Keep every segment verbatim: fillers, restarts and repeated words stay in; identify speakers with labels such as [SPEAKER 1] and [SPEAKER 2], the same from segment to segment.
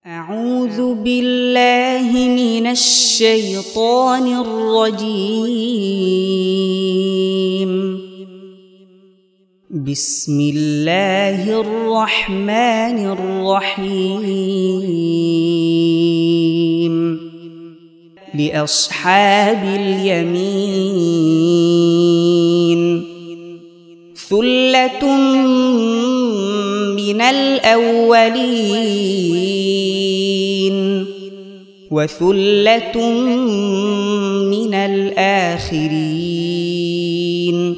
[SPEAKER 1] أعوذ بالله من الشيطان الرجيم. بسم الله الرحمن الرحيم. لأصحاب اليمين ثلة من الأولين وثلة من الآخرين.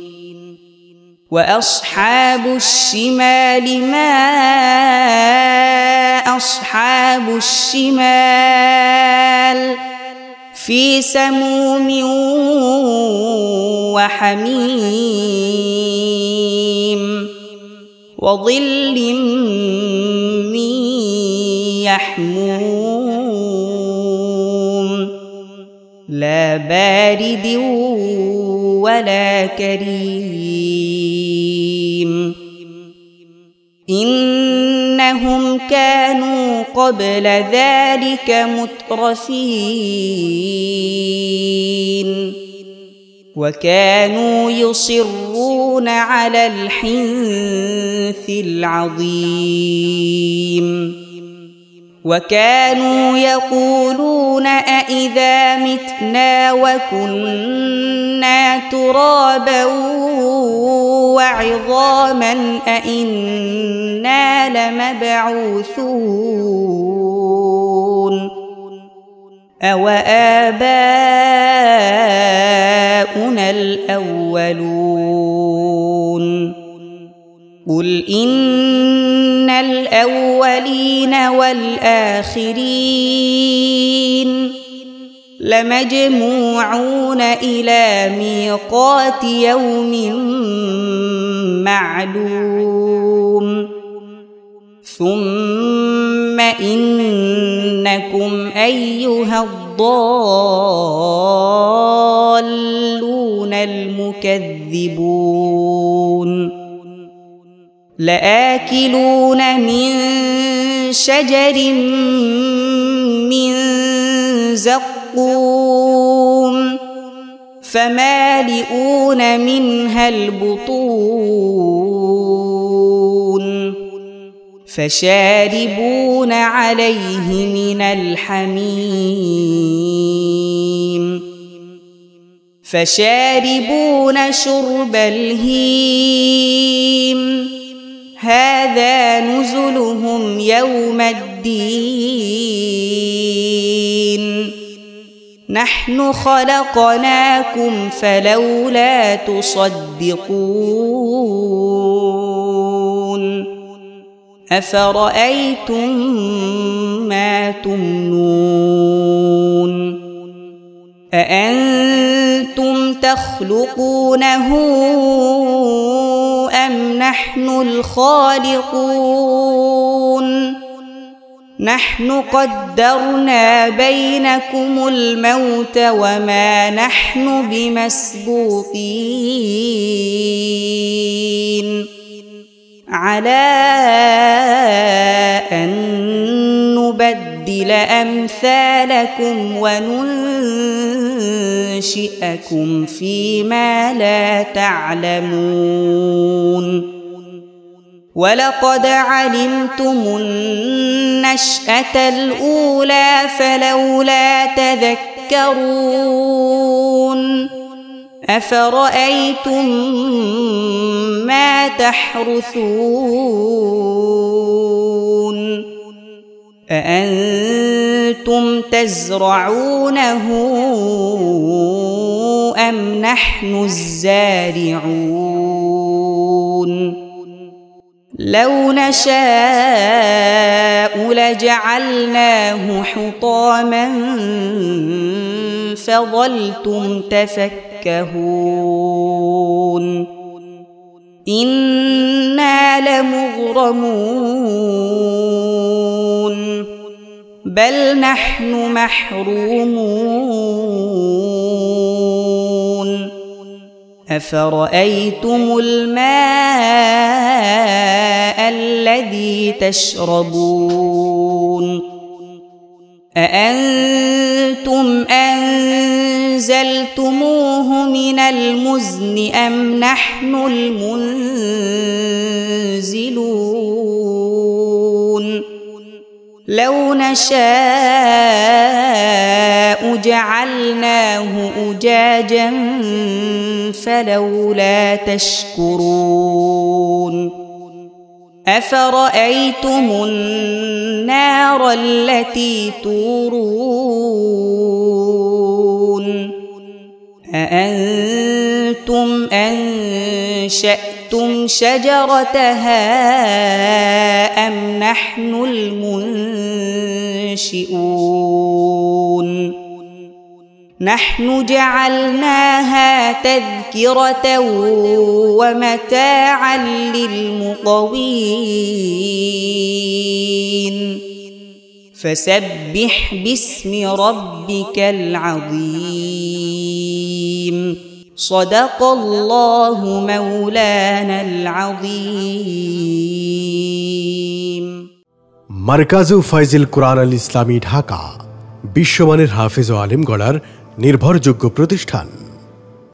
[SPEAKER 1] وأصحاب الشمال ما أصحاب الشمال في سموم وحميم وظل من يحموم لا بارد ولا كريم. إنهم كانوا قبل ذلك مترفين وكانوا يصرون على الحنث العظيم وكانوا يقولون أإذا متنا وكنا ترابا وعظاما أإنا لمبعوثون أو آباؤنا الأولون. قل إن الأولين والآخرين لمجموعون إلى ميقات يوم معلوم. ثم إنكم أيها الضالون المكذبون لآكلون من شجر من زقوم فمالئون منها البطون فشاربون عليه من الحميم فشاربون شرب الهيم هذا نزلهم يوم الدين. نحن خلقناكم فلولا تصدقون. أفرأيتم ما تمنون أأنتم تخلقونه أم نحن الخالقون؟ نحن قدرنا بينكم الموت وما نحن بمسبوقين على أن نبدل أمثالكم وننشئكم فيما لا تعلمون. ولقد علمتم النشأة الأولى فلولا تذكرون. أفرأيتم ما تحرثون أأنتم تزرعونه أم نحن الزارعون؟ لو نشاء لجعلناه حطاما فظلتم تفكهون. إنا لمغرمون بل نحن محرومون. أفرأيتم الماء الذي تشربون أأنتم أنزلتموه من المزن أم نحن المنزلون لو نشاء جعلناه أجاجا فلولا تشكرون أفرأيتم النار التي تورون أأنتم أنشأتم شجرتها أم نحن المنشئون نحن جعلناها تذكرة ومتاعا للمقوين فسبح باسم ربك العظيم صدق الله مولانا العظيم
[SPEAKER 2] মারকাজু ফাইজিল কুরআন আল ইসলামী ঢাকা বিশ্বমানের হাফেজ ও আলেম গড়ার নির্ভরযোগ্য প্রতিষ্ঠান।